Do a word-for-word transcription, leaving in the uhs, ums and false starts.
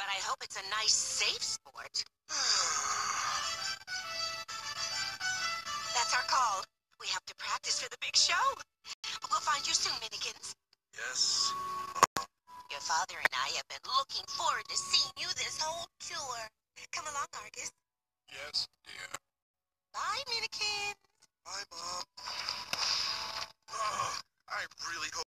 But I hope it's a nice, safe sport. That's our call. We have to practice for the big show. We'll find you soon, Minikins. Yes. Your father and I have been looking forward to seeing you this whole tour. Come along, Argus. Yes, dear. Bye, Minikins. Bye, Mom. Oh, I really hope